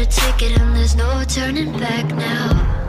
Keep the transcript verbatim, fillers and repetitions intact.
a ticket and there's no turning back now.